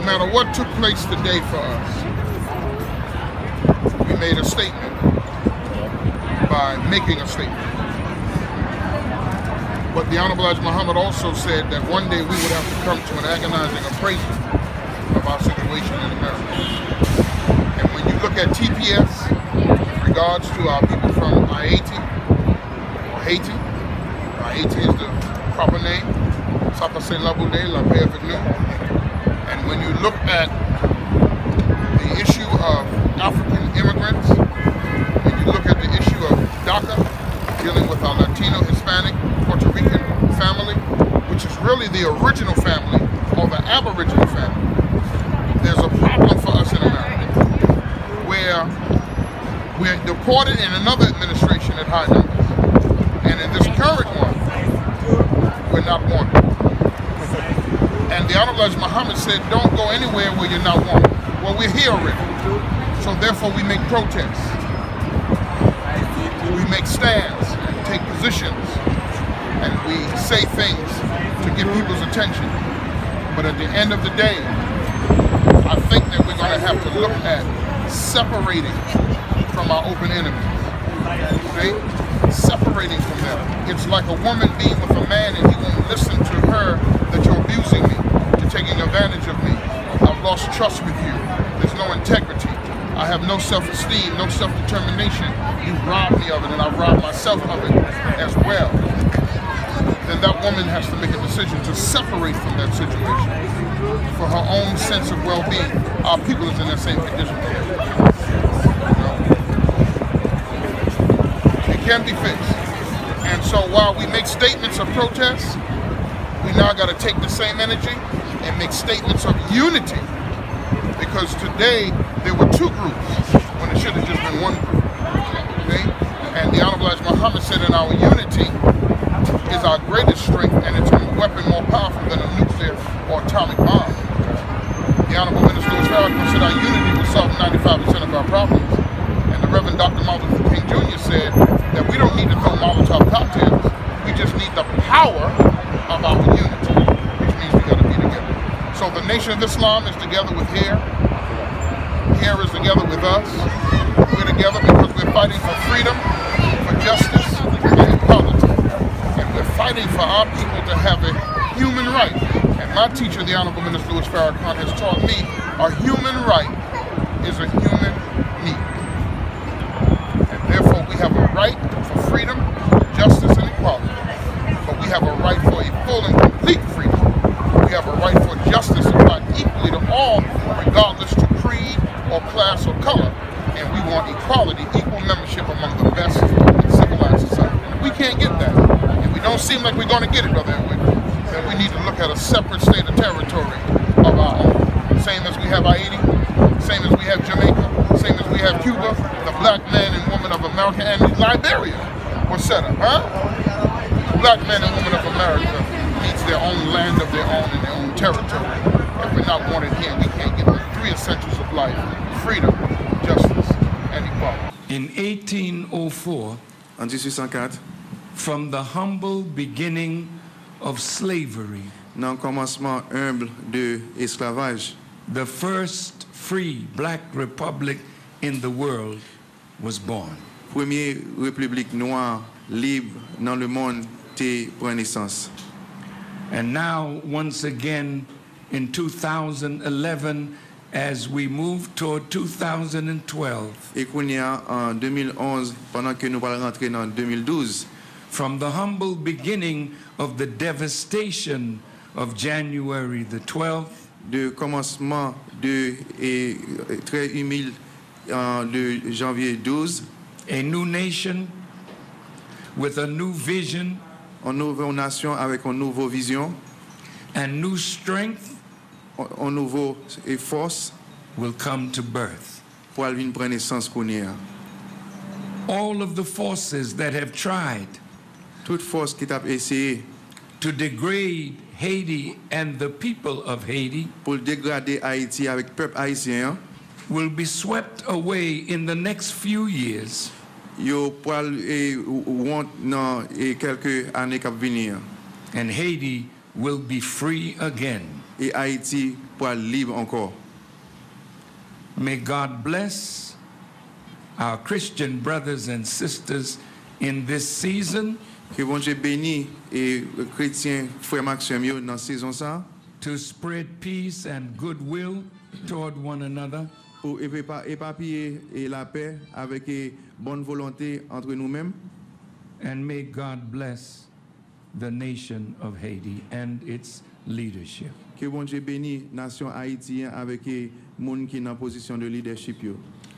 no matter what took place today for us, we made a statement by making a statement. But the Honorable Elijah Muhammad also said that one day we would have to come to an agonizing appraisal of our situation in America. And when you look at TPS in regards to our people from Haiti, Haiti is the proper name, Sapase Laboule, lapè. And when you look at the issue of African immigrants, when you look at the issue of DACA, dealing with our Latino, Hispanic, Puerto Rican family, which is really the original family or the Aboriginal family, there's a problem for us in America where we're deported in another administration at high numbers, and in this current one, we're not wanted. And the Honorable Elijah Muhammad said, don't go anywhere where you're not wanted. Well, we're here already, so therefore we make protests. We make stands and take positions, and we say things to get people's attention. But at the end of the day, I think that we're going to have to look at separating from our open enemies, okay? Separating from them. It's like a woman being with a man and he won't listen to her that you're abusing me, you're taking advantage of me. I've lost trust with you. There's no integrity. I have no self-esteem, no self-determination. You robbed me of it, and I robbed myself of it as well. Then that woman has to make a decision to separate from that situation for her own sense of well-being. Our people is in that same condition. It can be fixed. And so while we make statements of protest, we now got to take the same energy and make statements of unity. Because today, there were two groups when it should have just been one group, okay? And the Honorable Elijah Muhammad said that our unity is our greatest strength, and it's a weapon more powerful than a nuclear or atomic bomb. The Honorable Minister Farrakhan said our unity will solve 95% of our problems. And the Reverend Dr. Martin Luther King Jr. said that we don't need to throw Molotov cocktails, we just need the power of our unity, which means we got to be together. So the Nation of Islam is together with H.E.A.R. H.E.A.R is together with us. We're together because we're fighting for freedom, for justice, and equality. And we're fighting for our people to have a human right. And my teacher, the Honorable Minister Farrakhan, has taught me a human right is a human need. And therefore we have a right for freedom, justice, and equality. But we have a right for a full and complete freedom. We have a right for justice applied equally to all, regardless to creed or class or color. And we want equality, equal membership among the best in civilized society. And if we can't get that, and we don't seem like we're going to get it, Brother Edwin, then we need to look at a separate state of territory of our own. Same as we have Haiti, same as we have Jamaica, same as we have Cuba, the black man and woman of America, and Liberia was set up, huh? The black man and woman of America needs their own land of their own and their own territory. If we're not wanted here, we can't get the three essentials of life: freedom, justice, and equality. In 1804, en 1804, from the humble beginning of slavery, dans le commencement humble de esclavage, the first free black republic in the world was born. Première république noire libre dans le monde te prend naissance. And now, once again, in 2011, as we move toward 2012, Et qu'on y a en 2011, pendant que nous allons rentrer dans 2012, from the humble beginning of the devastation of January the 12th, de commencement de très humile de janvier 12, a new nation with a new vision, une nouvelle nation avec une nouvelle vision, and new strength une nouvelle force will come to birth. pour aller prendre naissance qu'on y a. All of the forces that have tried Toute force qui t'a essayé to degrade Haiti and the people of Haiti pour dégrader Haïti avec le peuple haïtien, will be swept away in the next few years, yo pour dans quelques années qui venir. and Haiti will be free again. Et Haïti pour libre encore. May God bless our Christian brothers and sisters in this season. Que bon Dieu bénisse et chrétiens frères Maxime yo dans saison ça. To spread peace and goodwill toward one another. Pour éparpiller et la paix avec bonne volonté entre nous-mêmes. And may God bless the nation of Haiti and its leadership. Que bon Dieu bénisse nation haïtienne avec moun qui dans position de leadership yo.